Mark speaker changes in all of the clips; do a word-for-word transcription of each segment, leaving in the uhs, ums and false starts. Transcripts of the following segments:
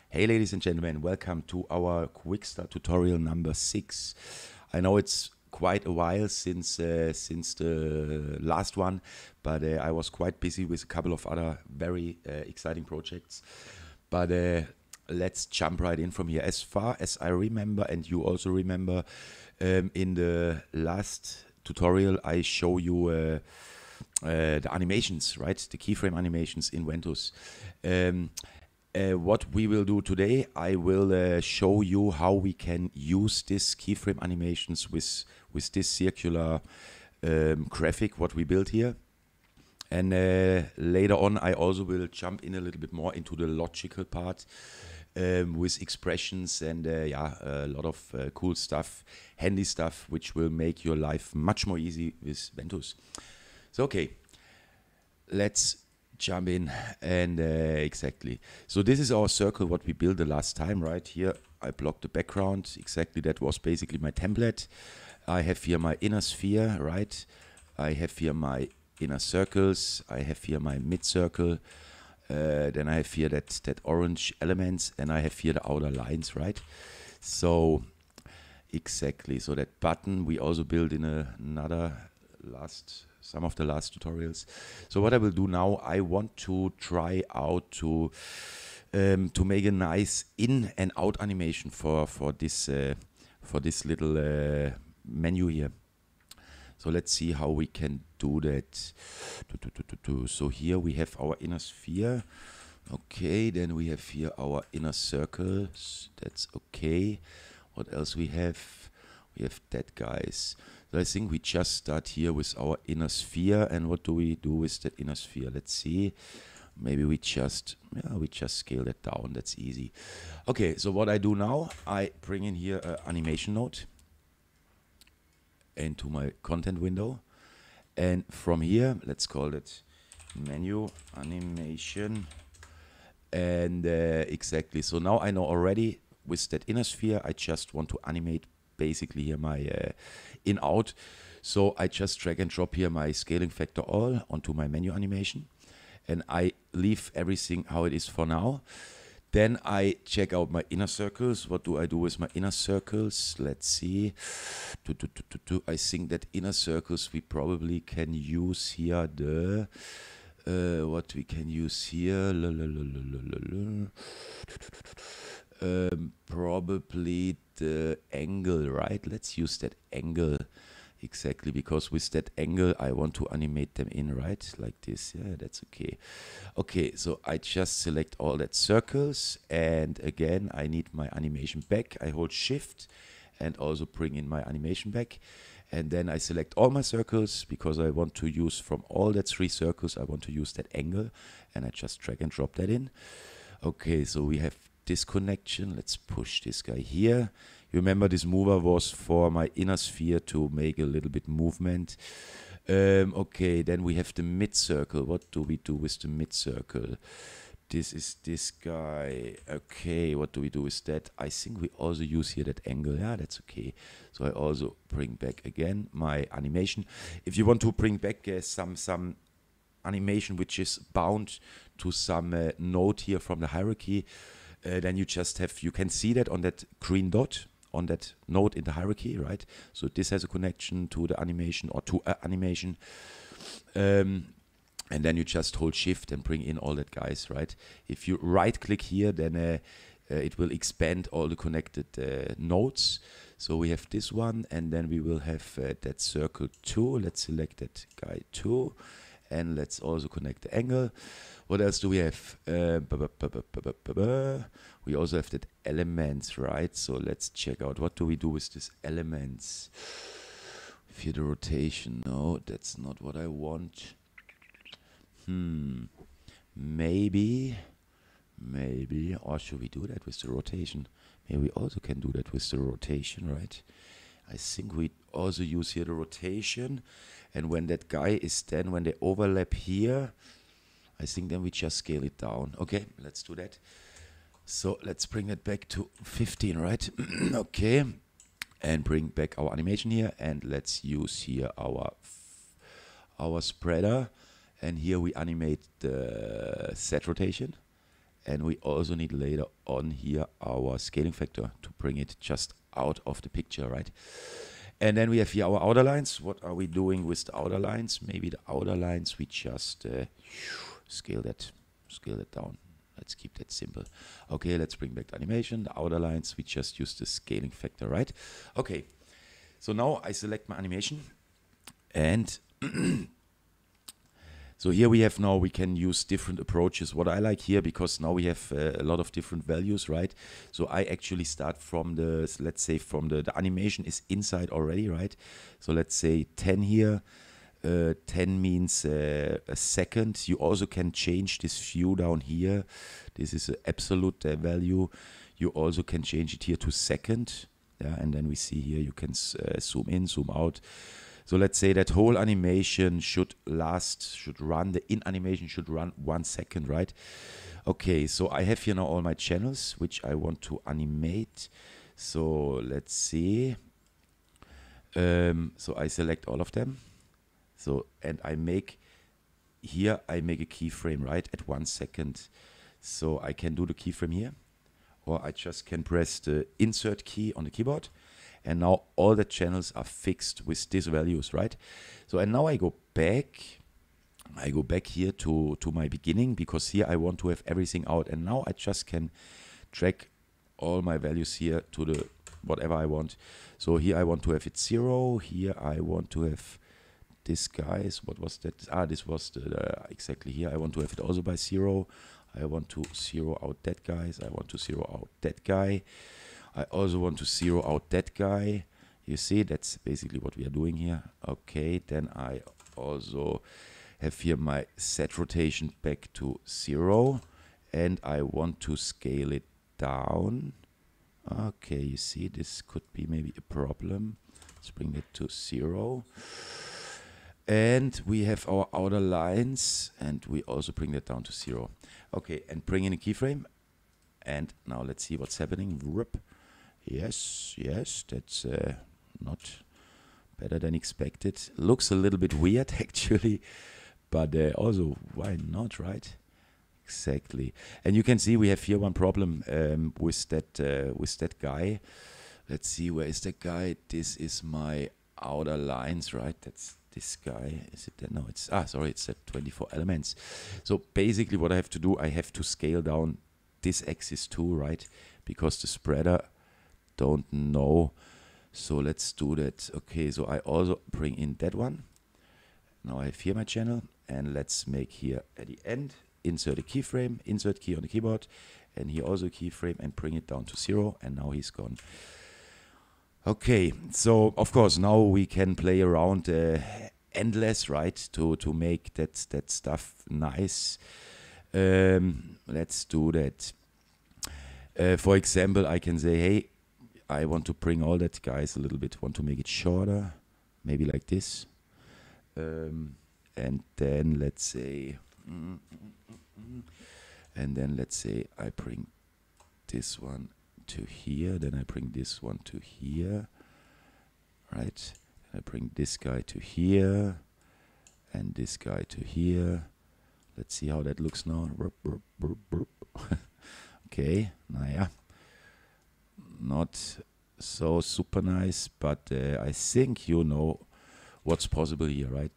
Speaker 1: Hey ladies and gentlemen, welcome to our quick start tutorial number six. I know it's quite a while since uh, since the last one, but uh, I was quite busy with a couple of other very uh, exciting projects. But uh, let's jump right in from here. As far as I remember, and you also remember, um, in the last tutorial I show you uh, uh, the animations, right? The keyframe animations in Ventus. Um, Uh, what we will do today, I will uh, show you how we can use this keyframe animations with with this circular um, graphic what we built here. And uh, later on, I also will jump in a little bit more into the logical part um, with expressions and uh, yeah, a lot of uh, cool stuff, handy stuff, which will make your life much more easy with Ventus. So okay, let's jump in and uh, exactly. So this is our circle what we built the last time, right? Here I blocked the background. Exactly, that was basically my template. I have here my inner sphere, right? I have here my inner circles. I have here my mid circle. Uh, then I have here that that orange elements, and I have here the outer lines, right? So exactly. So that button we also built in a, another last. some of the last tutorials. So what I will do now, I want to try out to um, to make a nice in and out animation for for this uh, for this little uh, menu here. So let's see how we can do that. So here we have our inner sphere. Okay, then we have here our inner circles. That's okay. What else we have? We have that, guys. So I think we just start here with our inner sphere, and what do we do with that inner sphere? Let's see. Maybe we just, yeah, we just scale that down. That's easy. Okay, so what I do now, I bring in here an animation node into my content window, and from here, let's call it menu animation, and uh, exactly. So now I know already with that inner sphere, I just want to animate basically here my uh, in out. So I just drag and drop here my scaling factor all onto my menu animation, and I leave everything how it is for now. Then I check out my inner circles. What do I do with my inner circles? Let's see. Do, do, do, do, do. I think that inner circles we probably can use here the uh, what we can use here. La, la, la, la, la, la. Um, probably the angle, right? Let's use that angle exactly, because with that angle I want to animate them in, right? Like this. Yeah, that's okay. Okay, so I just select all that circles, and again I need my animation back. I hold shift and also bring in my animation back, and then I select all my circles because I want to use from all that three circles, I want to use that angle, and I just drag and drop that in. Okay, so we have this connection. Let's push this guy here. You remember this mover was for my inner sphere to make a little bit movement. Um, okay, then we have the mid circle. What do we do with the mid circle? This is this guy. Okay, what do we do with that? I think we also use here that angle. Yeah, that's okay. So I also bring back again my animation. If you want to bring back uh, some some animation which is bound to some uh, node here from the hierarchy, Uh, then you just have, you can see that on that green dot, on that node in the hierarchy, right? So this has a connection to the animation or to uh, animation. Um, and then you just hold shift and bring in all that guys, right? If you right click here, then uh, uh, it will expand all the connected uh, nodes. So we have this one, and then we will have uh, that circle two. Let's select that guy two, and let's also connect the angle. What else do we have? Uh, bu bu bu bu bu bu. We also have that elements, right? So let's check out, what do we do with these elements? Here the rotation. No, that's not what I want. Hmm. Maybe, maybe, or should we do that with the rotation? Maybe we also can do that with the rotation, right? I think we also use here the rotation, and when that guy is then, when they overlap here, I think then we just scale it down. Okay, let's do that. So let's bring that back to fifteen, right? Okay, and bring back our animation here, and let's use here our our spreader, and here we animate the set rotation, And we also need later on here our scaling factor to bring it just out of the picture, right? And then we have here our outer lines. What are we doing with the outer lines? Maybe the outer lines, we just uh, scale that, scale that down. Let's keep that simple. Okay, let's bring back the animation. The outer lines, we just use the scaling factor, right? Okay, so now I select my animation. And so here we have now, we can use different approaches. What I like here, because now we have uh, a lot of different values, right? So I actually start from the, let's say from the, the animation is inside already, right? So let's say ten here. Uh, ten means uh, a second. You also can change this view down here. This is an absolute uh, value. You also can change it here to second. Yeah, and then we see here you can uh, zoom in, zoom out. So let's say that whole animation should last, should run, the in animation should run one second, right? Okay, so I have here now all my channels, which I want to animate. So let's see. Um, so I select all of them. So, and I make, here I make a keyframe, right, at one second. So I can do the keyframe here, or I just can press the insert key on the keyboard. And now all the channels are fixed with these values, right? So, and now I go back, I go back here to, to my beginning, because here I want to have everything out. And now I just can drag all my values here to the whatever I want. So here I want to have it zero. Here I want to have this guys. What was that? Ah, this was the, uh, exactly here. I want to have it also by zero. I want to zero out that guys. I want to zero out that guy. I also want to zero out that guy. You see, that's basically what we are doing here. Okay, then I also have here my set rotation back to zero. And I want to scale it down. Okay, you see, this could be maybe a problem. Let's bring it to zero. And we have our outer lines, and we also bring that down to zero. Okay, and bring in a keyframe. And now let's see what's happening. Whoop. Yes, yes, that's uh, not better than expected. Looks a little bit weird, actually, but uh, also, why not, right? Exactly. And you can see we have here one problem um, with that uh, with that guy. Let's see, where is that guy? This is my outer lines, right? That's this guy. Is it there? No, it's ah sorry, it's at twenty-four elements. So basically what I have to do, I have to scale down this axis too, right? Because the spreader don't know. So let's do that. Okay, so I also bring in that one. Now I have here my channel, and let's make here at the end, insert a keyframe, insert key on the keyboard, and here also a keyframe, and bring it down to zero, and now he's gone. Okay, so of course now we can play around uh, endless, right, to to make that that stuff nice. Um, let's do that. Uh, for example, I can say, hey, I want to bring all that guys a little bit, want to make it shorter, maybe like this. Um, and then let's say, mm, mm, mm, mm, and then let's say I bring this one to here, then I bring this one to here, right? I bring this guy to here, and this guy to here. Let's see how that looks now. Okay, naja. Not so super nice, but uh, I think you know what's possible here, right?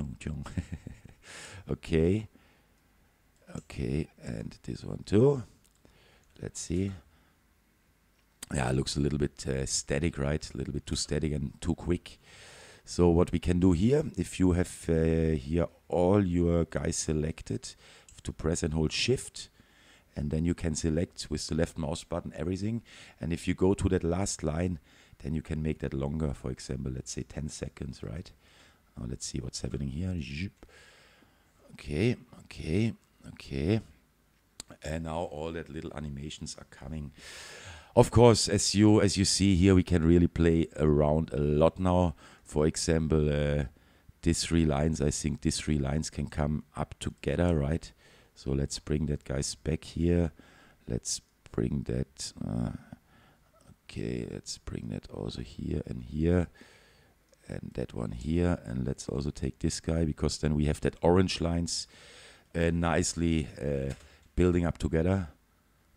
Speaker 1: Okay, okay, and this one too. Let's see. Yeah, it looks a little bit uh, static, right? A little bit too static and too quick. So what we can do here, if you have uh, here all your guys selected, to press and hold Shift. And then you can select with the left mouse button everything. And if you go to that last line, then you can make that longer. For example, let's say ten seconds, right? Now let's see what's happening here. Okay, okay, okay. And now all that little animations are coming. Of course, as you as you see here, we can really play around a lot now. For example, uh, these three lines, I think these three lines can come up together, right? So let's bring that guys back here. Let's bring that, uh, okay, let's bring that also here and here. And that one here. And let's also take this guy, because then we have that orange lines uh, nicely uh, building up together.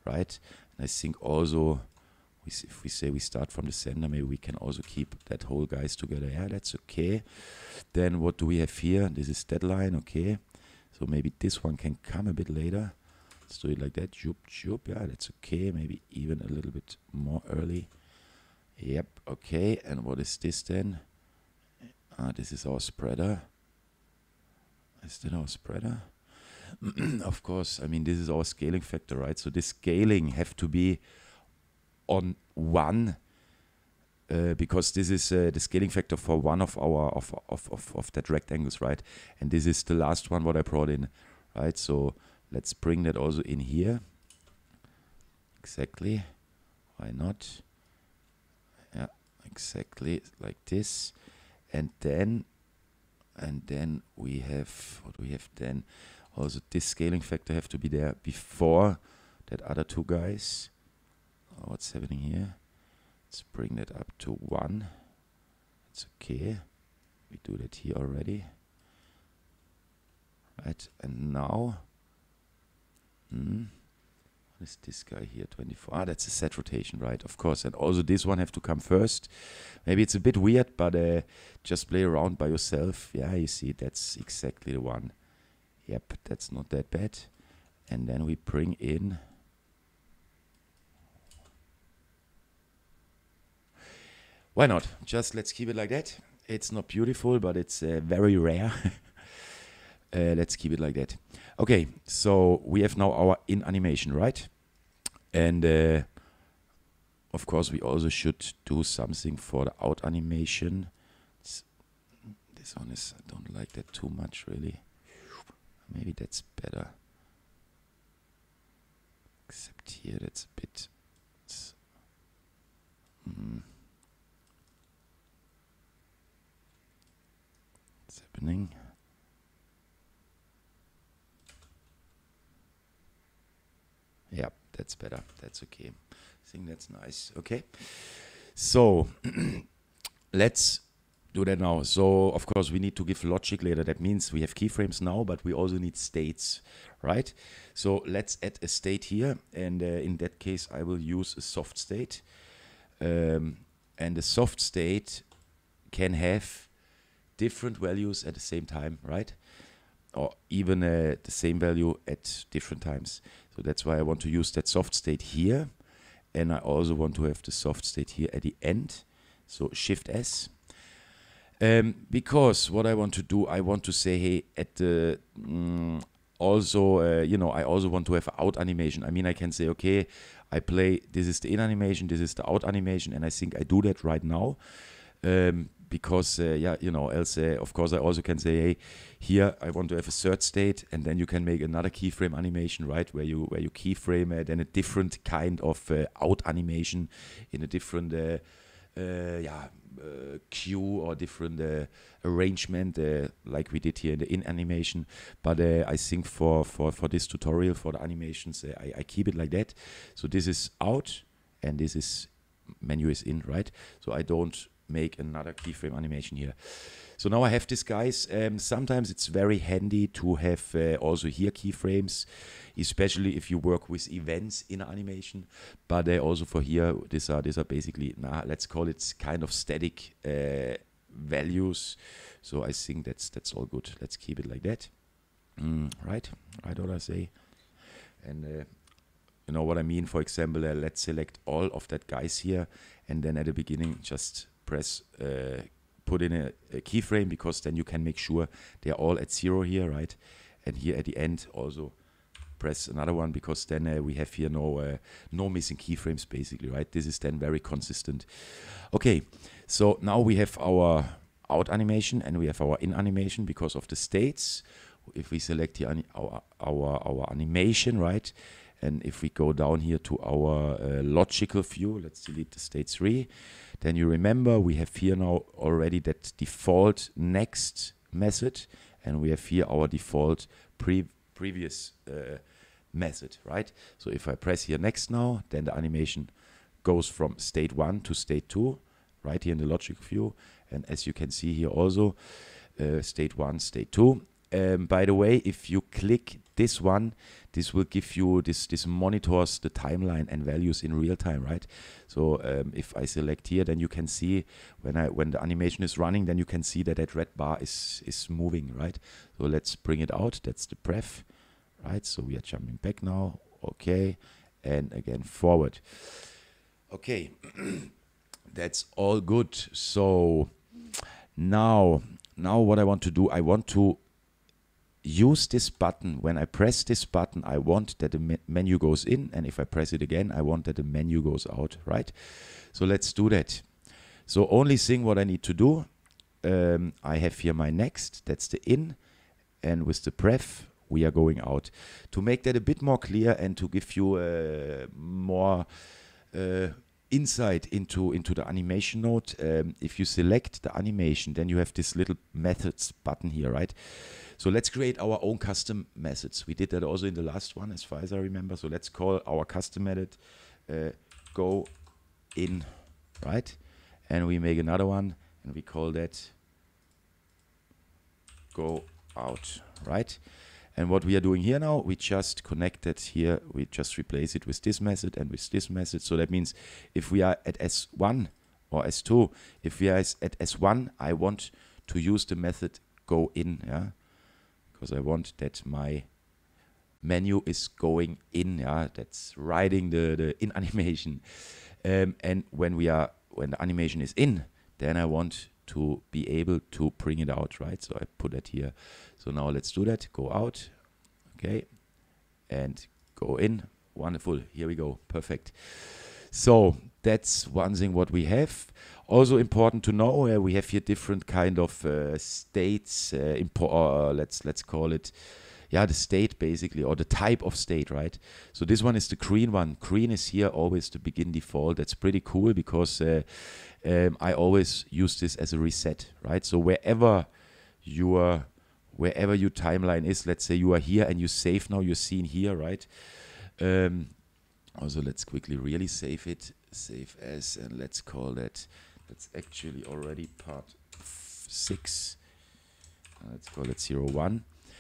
Speaker 1: right? And I think also, we s- if we say we start from the center, maybe we can also keep that whole guys together. Yeah, that's okay. Then what do we have here? This is deadline, okay. So maybe this one can come a bit later. Let's do it like that. Joop, joop. Yeah, that's okay. Maybe even a little bit more early. Yep, okay. And what is this then? Ah, this is our spreader. Is that our spreader? Of course, I mean, this is our scaling factor, right? So this scaling have to be on one, uh, because this is uh, the scaling factor for one of our of, of, of, of that rectangles, right? And this is the last one what I brought in, right? So let's bring that also in here. Exactly. Why not? Yeah, exactly like this. And then and then we have, what do we have then? Also this scaling factor have to be there before that other two guys. Oh, what's happening here? Let's bring that up to one. It's okay. We do that here already. Right, and now, hmm, what is this guy here? twenty-four. Ah, that's a set rotation, right? Of course. And also this one have to come first. Maybe it's a bit weird, but uh, just play around by yourself. Yeah, you see, that's exactly the one. Yep, that's not that bad. And then we bring in. Why not? Just let's keep it like that. It's not beautiful, but it's uh, very rare. uh, let's keep it like that. Okay, so we have now our in animation, right? And uh, of course, we also should do something for the out animation. It's, this one is, I don't like that too much, really. Maybe that's better. Except here, that's a bit. It's, mm, what's happening? Yeah, that's better. That's okay. I think that's nice. Okay. So let's do that now. So of course we need to give logic later. That means we have keyframes now, but we also need states, right? So let's add a state here. And uh, in that case, I will use a soft state. Um, and the soft state can have different values at the same time, right? Or even uh, the same value at different times. So that's why I want to use that soft state here. And I also want to have the soft state here at the end. So Shift S. Um, because what I want to do, I want to say, hey, at the, mm, also, uh, you know, I also want to have out animation. I mean, I can say, okay, I play, this is the in animation, this is the out animation. And I think I do that right now. Um, because, uh, yeah, you know, else, uh, of course, I also can say, hey, here I want to have a third state, and then you can make another keyframe animation, right, where you where you keyframe uh, then a different kind of uh, out animation in a different, uh, uh, yeah, uh, cue or different uh, arrangement, uh, like we did here in the in animation. But uh, I think for for for this tutorial for the animations, uh, I, I keep it like that. So this is out, and this is menu is in, right? So I don't make another keyframe animation here. So now I have this, guys. Um, sometimes it's very handy to have uh, also here keyframes, especially if you work with events in animation. But uh, also for here, these are these are basically, nah, let's call it kind of static uh, values. So I think that's that's all good. Let's keep it like that. Mm, right, right. What I say, and. Uh, You know what I mean? For example, uh, let's select all of that guys here, and then at the beginning just press, uh, put in a, a keyframe, because then you can make sure they're all at zero here, right? And here at the end also press another one, because then uh, we have here no uh, no missing keyframes basically, right? This is then very consistent. Okay, so now we have our out animation and we have our in animation because of the states. If we select here our our our animation, right? And if we go down here to our uh, logical view, let's delete the state three, then you remember we have here now already that default next method, and we have here our default pre previous uh, method, right? So if I press here next now, then the animation goes from state one to state two, right here in the logic view. And as you can see here also, uh, state one, state two. um, by the way, if you click this one, this will give you, this, this monitors the timeline and values in real time, right? So um, if I select here, then you can see when I when the animation is running, then you can see that that red bar is, is moving, right? So let's bring it out. That's the pref, right? So we are jumping back now. Okay. And again, forward. Okay. That's all good. So now, now what I want to do, I want to use this button. When I press this button, I want that the me menu goes in, and if I press it again, I want that the menu goes out, right? So let's do that. So only thing what I need to do, um, I have here my next, that's the in, and with the pref, we are going out. To make that a bit more clear and to give you uh, more uh, insight into, into the animation node, um, if you select the animation, then you have this little methods button here, right? So let's create our own custom methods. We did that also in the last one, as far as I remember. So let's call our custom method uh, go in, right? And we make another one, and we call that go out, right? And what we are doing here now, we just connect that here. We just replace it with this method and with this method. So that means if we are at S one or S two, if we are at S one, I want to use the method go in, yeah, because I want that my menu is going in, yeah, that's riding the, the in animation. Um, and when we are, when the animation is in, then I want to be able to bring it out, right? So I put that here. So now let's do that. Go out, okay, and go in. Wonderful. Here we go. Perfect. So that's one thing what we have. Also important to know, uh, we have here different kind of uh, states. Uh, impo uh, let's let's call it, yeah, the state basically, or the type of state, right? So this one is the green one. Green is here always the begin default. That's pretty cool because uh, um, I always use this as a reset, right? So wherever your wherever your timeline is, let's say you are here and you save now your scene here, right? Um, also, let's quickly really save it. Save as, and let's call that. That's actually already part six. Uh, let's call it zero one.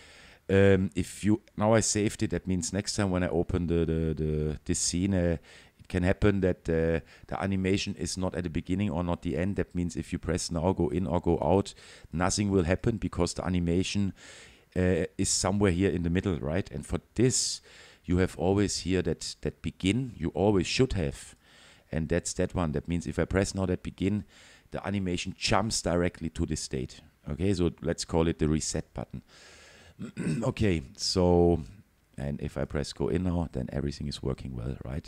Speaker 1: Um, if you now I saved it, that means next time when I open the the, the this scene, uh, it can happen that uh, the animation is not at the beginning or not the end. That means if you press now, go in or go out, nothing will happen because the animation uh, is somewhere here in the middle, right? And for this, you have always here that that begin. You always should have, and that's that one. That means if I press now that begin, the animation jumps directly to this state. Okay, so let's call it the reset button. Okay, so, and if I press go in now, then everything is working well, right?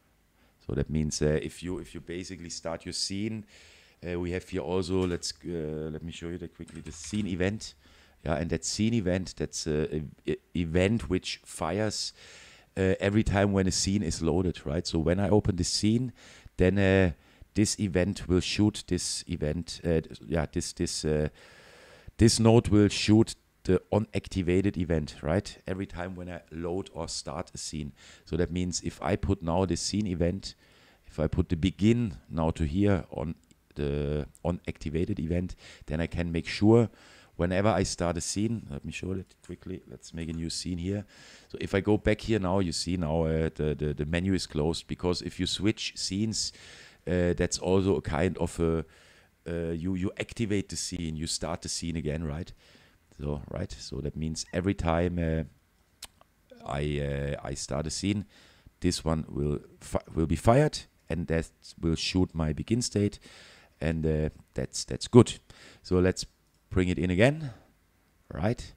Speaker 1: So that means uh, if you if you basically start your scene, uh, we have here also, let's uh, let me show you that quickly, the scene event. Yeah, and that scene event, that's a, a, a event which fires uh, every time when a scene is loaded, right? So when I open the scene, then uh, this event will shoot this event. Uh, yeah, this this uh, this node will shoot the unactivated event, right? Every time when I load or start a scene. So that means if I put now the scene event, if I put the begin now to here on the unactivated event, then I can make sure whenever I start a scene, let me show it quickly. Let's make a new scene here. So if I go back here now, you see now uh, the, the, the menu is closed, because if you switch scenes, uh, that's also a kind of a, uh, you, you activate the scene, you start the scene again, right? So, right, so that means every time uh, I uh, I start a scene, this one will will be fired, and that will shoot my begin state, and uh, that's that's good. So let's bring it in again, right?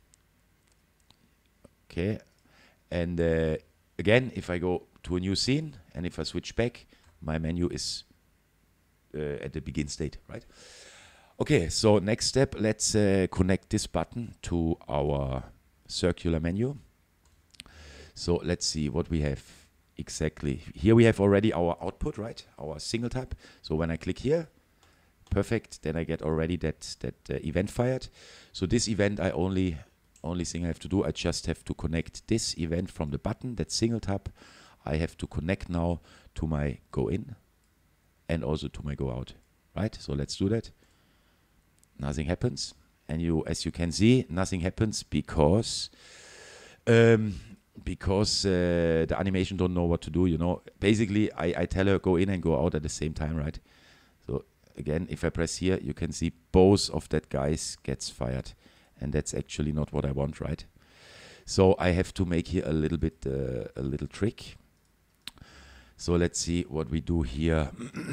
Speaker 1: Okay, and uh, again, if I go to a new scene and if I switch back, my menu is uh, at the begin state, right? Okay, so next step, let's uh, connect this button to our circular menu. So let's see what we have exactly. Here we have already our output, right? Our single tab. So when I click here, perfect, then I get already that, that uh, event fired. So this event, I only, only thing I have to do, I just have to connect this event from the button, that single tab. I have to connect now to my go in and also to my go out, right? So let's do that. Nothing happens, and you, as you can see, nothing happens because um, because uh, the animation don't know what to do. You know, basically, I, I tell her go in and go out at the same time, right? So again, if I press here, you can see both of that guys gets fired, and that's actually not what I want, right? So I have to make here a little bit uh, a little trick. So let's see what we do here.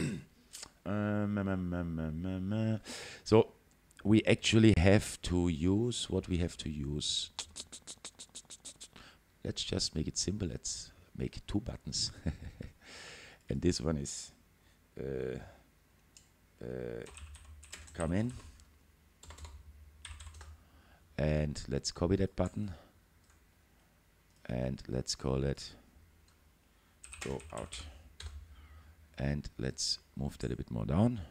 Speaker 1: um, so we actually have to use what we have to use. Let's just make it simple. Let's make it two buttons. And this one is uh, uh, come in. And let's copy that button. And let's call it go out. And let's move that a bit more down.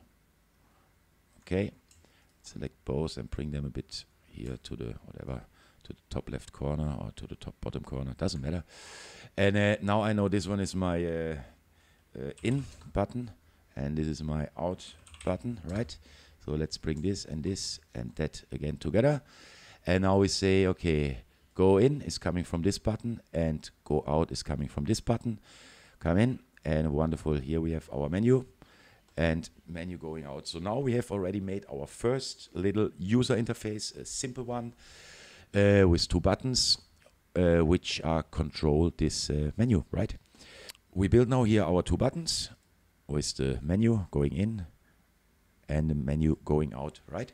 Speaker 1: Okay. Select both and bring them a bit here to the whatever, to the top left corner or to the top bottom corner. Doesn't matter. And uh, now I know this one is my uh, uh, in button and this is my out button, right? So let's bring this and this and that again together. And now we say, okay, go in is coming from this button and go out is coming from this button. Come in and wonderful. Here we have our menu and menu going out. So now we have already made our first little user interface, a simple one uh, with two buttons uh, which are control this uh, menu, right? We build now here our two buttons with the menu going in and the menu going out, right?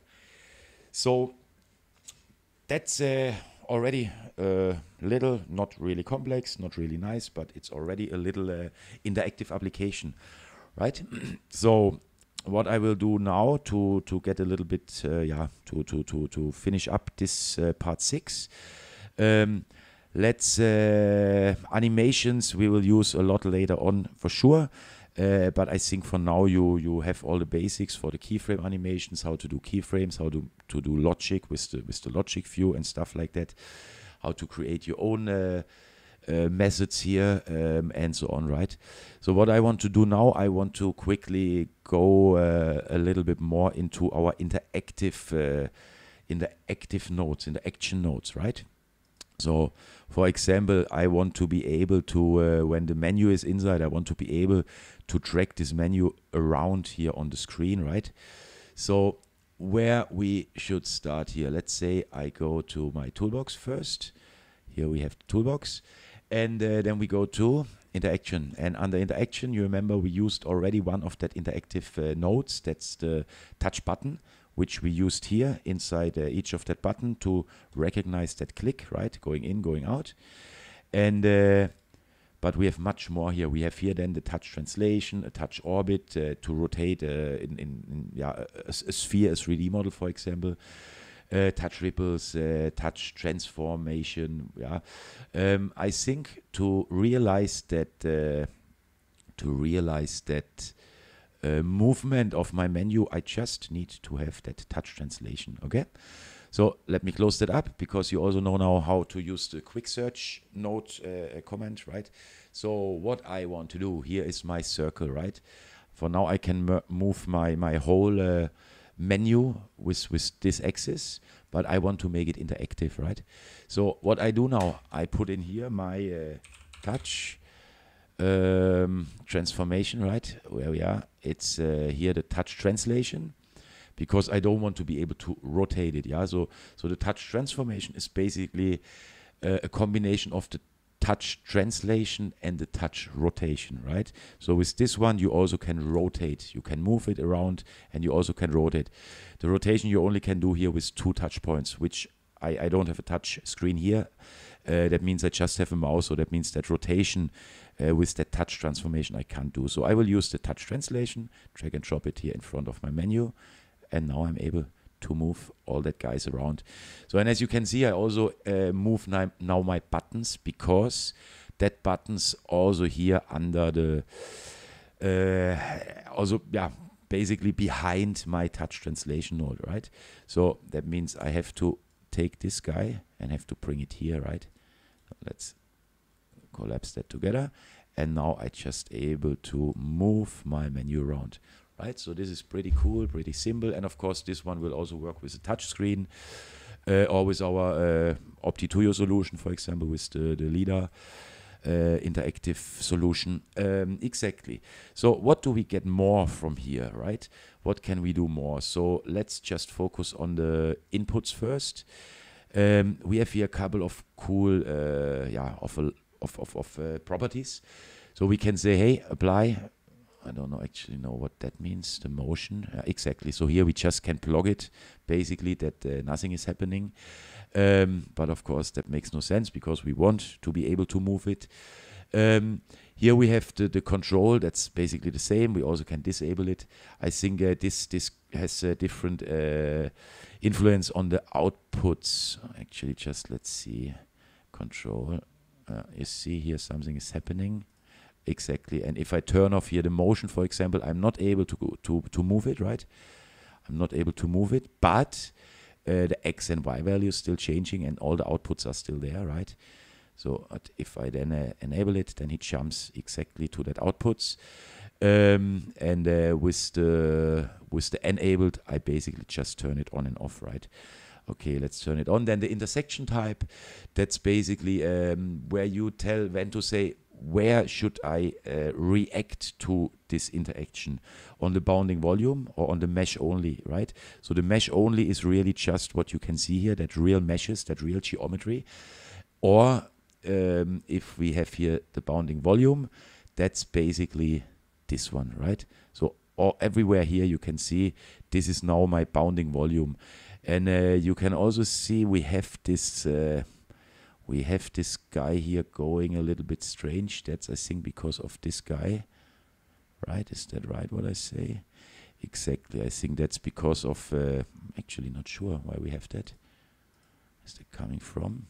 Speaker 1: So that's uh, already a little, not really complex, not really nice, but it's already a little uh, interactive application, right? So what I will do now to to get a little bit, uh, yeah, to to to to finish up this uh, part six. Um, let's uh, animations we will use a lot later on for sure. Uh, but I think for now you you have all the basics for the keyframe animations, how to do keyframes, how to to do logic with the with the logic view and stuff like that, how to create your own uh, uh, methods here um, and so on, right? So what I want to do now, I want to quickly go uh, a little bit more into our interactive uh, in the active nodes, in the action nodes, right? So, for example, I want to be able to, uh, when the menu is inside, I want to be able to drag this menu around here on the screen, right? So, where we should start here, let's say I go to my toolbox first. Here we have the toolbox. And uh, then we go to interaction. And under interaction, you remember we used already one of that interactive uh, nodes. That's the touch button, which we used here inside uh, each of that button to recognize that click, right? Going in, going out. And uh, but we have much more here. We have here then the touch translation, a touch orbit uh, to rotate uh, in, in, in yeah, a, a sphere, a three D model, for example. Uh, touch ripples, uh, touch transformation. Yeah, um, I think to realize that uh, to realize that. Uh, movement of my menu, I just need to have that touch translation, okay? So let me close that up because you also know now how to use the quick search node uh, command, right? So what I want to do, here is my circle, right? For now I can move my, my whole uh, menu with, with this axis, but I want to make it interactive, right? So what I do now, I put in here my uh, touch Um, transformation, right? Where we are, it's uh, here the touch translation, because I don't want to be able to rotate it. Yeah, so so the touch transformation is basically uh, a combination of the touch translation and the touch rotation, right? So with this one, you also can rotate. You can move it around, and you also can rotate. The rotation you only can do here with two touch points, which I, I don't have a touch screen here. Uh, that means I just have a mouse, so that means that rotation uh, with that touch transformation I can't do. So I will use the touch translation, drag and drop it here in front of my menu, and now I'm able to move all that guys around. So, and as you can see, I also uh, move now my buttons, because that buttons also here under the, uh, also, yeah, basically behind my touch translation node, right? So that means I have to take this guy and have to bring it here, right? Let's collapse that together, and now I just able to move my menu around. right? So this is pretty cool, pretty simple. And of course, this one will also work with a touch screen uh, or with our uh, OptiTuyo solution, for example, with the, the LiDAR uh, interactive solution. Um, exactly. So what do we get more from here, right? What can we do more? So let's just focus on the inputs first. Um, we have here a couple of cool, uh, yeah, of, a, of, of, of uh, properties. So we can say, hey, apply. I don't know actually know what that means, the motion. Uh, exactly. So here we just can plug it, basically, that uh, nothing is happening. Um, but of course, that makes no sense because we want to be able to move it. Um, here we have the, the control. That's basically the same. We also can disable it. I think uh, this this has a different uh, influence on the outputs. Actually, just let's see. Control. Uh, you see here something is happening. Exactly. And if I turn off here the motion, for example, I'm not able to go to to move it, right? I'm not able to move it, but uh, the X and Y value is still changing and all the outputs are still there, right? So uh, if I then uh, enable it, then it jumps exactly to that outputs. Um, and uh, with the with the enabled, I basically just turn it on and off, right? Okay, let's turn it on. Then the intersection type, that's basically um, where you tell when to say, where should I uh, react to this interaction, on the bounding volume or on the mesh only, right? So the mesh only is really just what you can see here, that real meshes, that real geometry. Or um, if we have here the bounding volume, that's basically this one, right? So all, everywhere here you can see this is now my bounding volume. And uh, you can also see we have this uh, we have this guy here going a little bit strange. That's, I think, because of this guy, right? Is that right what I say? Exactly. I think that's because of, uh, I'm actually not sure why we have that. Is that coming from?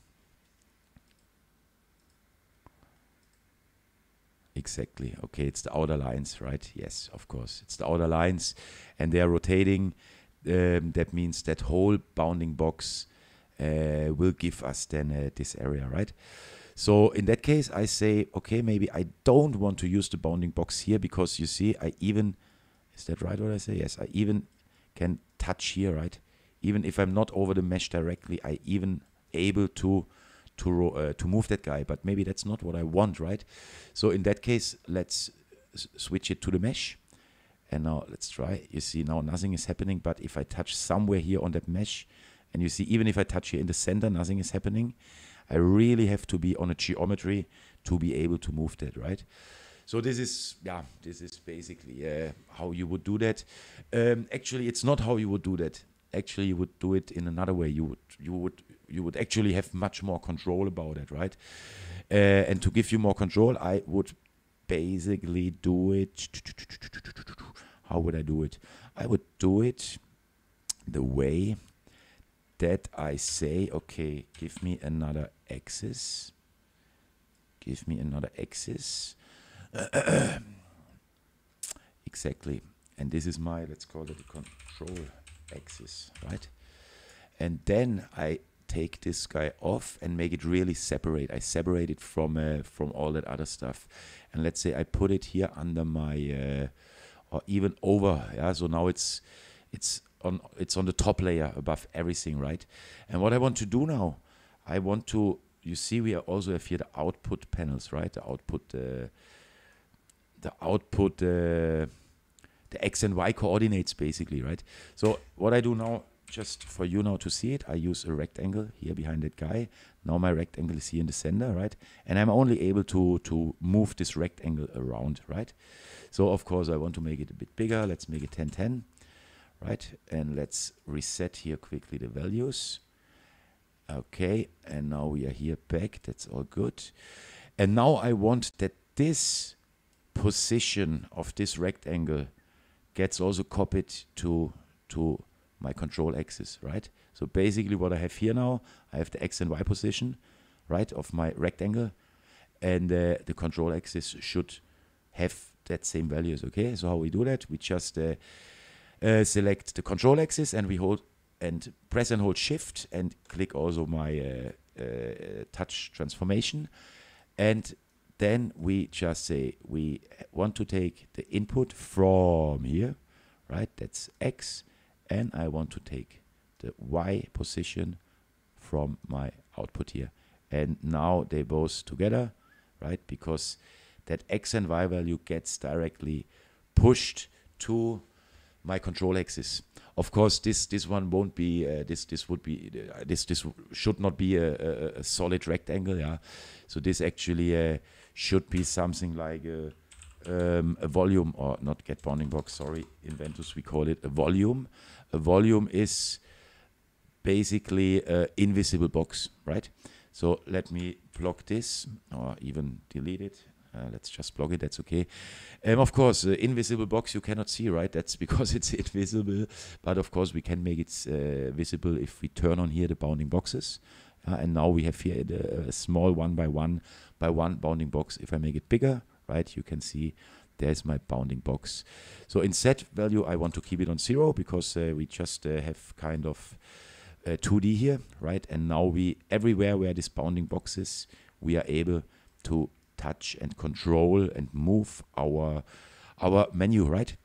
Speaker 1: Exactly. Okay, it's the outer lines, right? Yes, of course. It's the outer lines and they are rotating. Um, that means that whole bounding box uh, will give us then uh, this area, right? So in that case, I say, okay, maybe I don't want to use the bounding box here because you see, I even, is that right what I say? Yes, I even can touch here, right? Even if I'm not over the mesh directly, I even able to to uh, to move that guy, but maybe that's not what I want, right? So in that case, let's s switch it to the mesh. And now let's try. You see now nothing is happening, but if I touch somewhere here on that mesh, and you see even if I touch here in the center, nothing is happening. I really have to be on a geometry to be able to move that, right? So this is, yeah, this is basically uh, how you would do that. Um, actually, it's not how you would do that. Actually, you would do it in another way. You would, you would, you would actually have much more control about it, right? Uh, and to give you more control, I would basically do it. How would I do it? I would do it the way that I say, okay, give me another axis. Give me another axis. Exactly. And this is my, let's call it a control axis, right? And then I take this guy off and make it really separate. I separate it from uh, from all that other stuff. And let's say I put it here under my, uh, or even over. Yeah. So now it's it's on it's on the top layer above everything, right? And what I want to do now, I want to. You see, we also have here the output panels, right? The output, uh, the output, uh, the X and Y coordinates, basically, right? So what I do now, just for you now to see it, I use a rectangle here behind that guy. Now my rectangle is here in the center, right? And I'm only able to, to move this rectangle around, right? So of course I want to make it a bit bigger. Let's make it ten ten, right? And let's reset here quickly the values. Okay, and now we are here back. That's all good. And now I want that this position of this rectangle gets also copied to, to my control axis, right? So basically what I have here now, I have the X and Y position, right, of my rectangle, and uh, the control axis should have that same values, okay? So how we do that? We just uh, uh, select the control axis and we hold and press and hold shift and click also my uh, uh, touch transformation. And then we just say we want to take the input from here. right? That's X, and I want to take the Y position from my output here. And now they both together, right? Because that X and Y value gets directly pushed to my control axis. Of course, this this one won't be uh, this this would be uh, this this should not be a, a, a solid rectangle, yeah. So this actually uh, should be something like a, um, a volume, or not get bounding box. Sorry, in Ventus we call it a volume. A volume is basically an invisible box, right? So let me block this, or even delete it. Uh, let's just block it, that's okay. Um, of course, the invisible box you cannot see, right? That's because it's invisible. But of course, we can make it uh, visible if we turn on here the bounding boxes. Uh, and now we have here the uh, small one by one by one bounding box. If I make it bigger, right, you can see there's my bounding box. So in set value, I want to keep it on zero because uh, we just uh, have kind of uh, two D here, right? And now we, everywhere where this bounding box is, we are able to touch and control and move our our menu, right?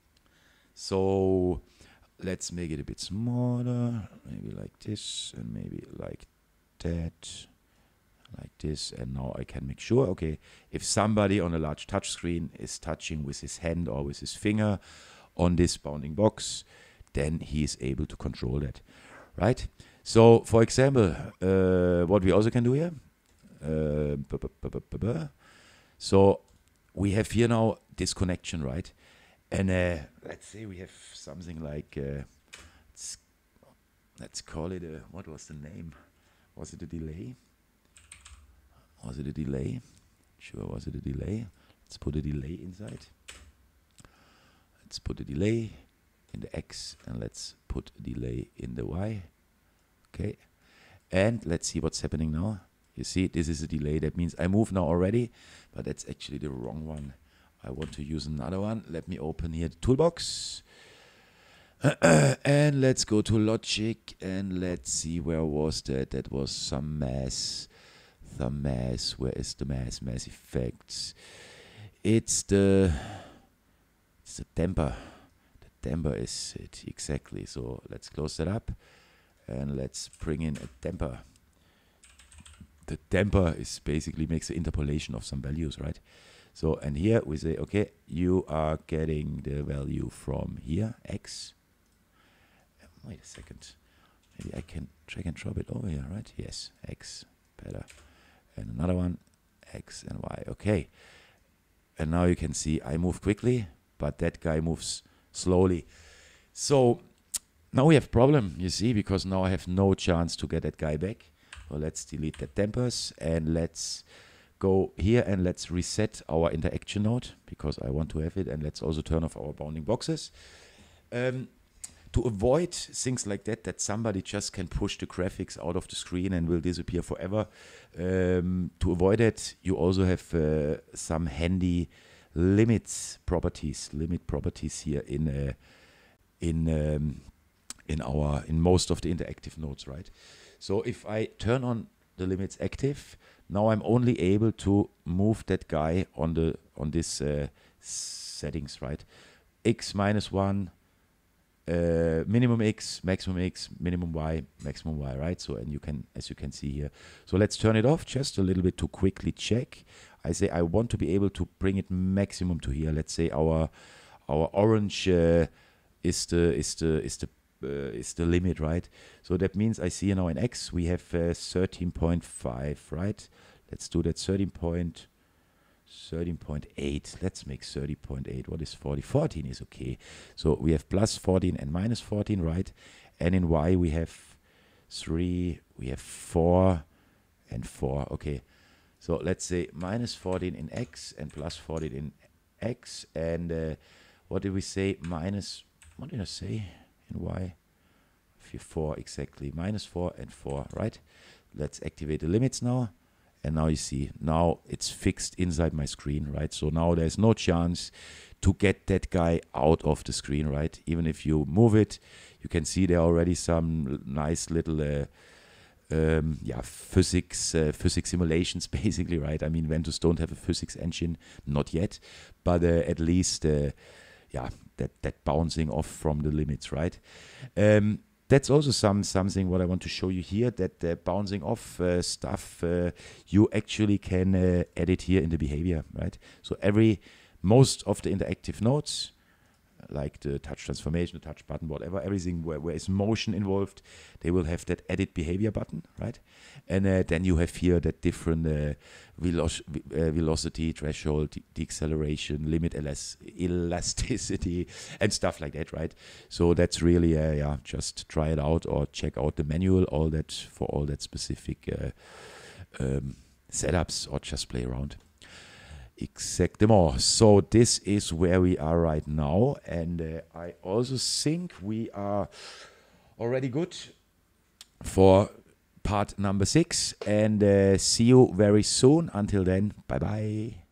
Speaker 1: So let's make it a bit smaller, maybe like this, and maybe like that, like this. And now I can make sure, okay, if somebody on a large touch screen is touching with his hand or with his finger on this bounding box, then he is able to control that, right? So for example, uh, what we also can do here, Uh, bu bu bu bu bu. So we have here now this connection, right? And uh, let's say we have something like, uh, let's, let's call it a, what was the name? Was it a delay? Was it a delay? Sure, was it a delay? Let's put a delay inside. Let's put a delay in the X, and let's put a delay in the Y. Okay. And let's see what's happening now. You see, this is a delay. That means I move now already, but that's actually the wrong one. I want to use another one. Let me open here the toolbox. And let's go to logic, and let's see, where was that? That was some mass. The mass. Where is the mass? Mass effects. It's the, it's the damper. The damper is it, exactly. So let's close that up, and let's bring in a damper. The damper is basically makes the interpolation of some values, right? So, and here we say, okay, you are getting the value from here, X. Wait a second. Maybe I can drag and drop it over here, right? Yes, X, better. And another one, X and Y, okay. And now you can see I move quickly, but that guy moves slowly. So now we have problem, you see, because now I have no chance to get that guy back. So let's delete the dampers, and let's go here and let's reset our interaction node, because I want to have it, and let's also turn off our bounding boxes. Um, to avoid things like that, that somebody just can push the graphics out of the screen and will disappear forever, um, to avoid it, you also have uh, some handy limits properties, limit properties here in uh, in um, in our in most of the interactive nodes, right? So if I turn on the limits active, now I'm only able to move that guy on the on this uh, settings, right? X minus one, uh, minimum X, maximum X, minimum Y, maximum Y, right? So, and you can, as you can see here. So let's turn it off just a little bit to quickly check. I say I want to be able to bring it maximum to here. Let's say our our orange uh, is the is the is the Uh, is the limit, right? So that means I see now in X we have uh, thirteen point five, right? Let's do that. thirteen point eight. Let's make thirty point eight. What is forty? fourteen is okay. So we have plus fourteen and minus fourteen, right? And in Y we have three, we have four and four. Okay. So let's say minus fourteen in X and plus fourteen in X. And uh, what did we say? Minus, what did I say? In Y, four exactly, minus four and four, right? Let's activate the limits now, and now you see, now it's fixed inside my screen, right? So now there's no chance to get that guy out of the screen, right? Even if you move it, you can see there are already some nice little uh, um, yeah, physics uh, physics simulations basically, right? I mean, Ventus don't have a physics engine, not yet, but uh, at least uh, yeah, that that bouncing off from the limits, right? Um, that's also some something what I want to show you here, that the bouncing off uh, stuff uh, you actually can uh, edit here in the behavior, right? So every most of the interactive nodes, like the touch transformation, the touch button, whatever, everything where, where is motion involved, they will have that edit behavior button, right? And uh, then you have here that different uh, veloc uh, velocity, threshold, de deceleration, limit elas elasticity, and stuff like that, right? So that's really, uh, yeah, just try it out or check out the manual, all that for all that specific uh, um, setups, or just play around. Exactement. So this is where we are right now, and uh, I also think we are already good for part number six, and uh, see you very soon. Until then, bye bye.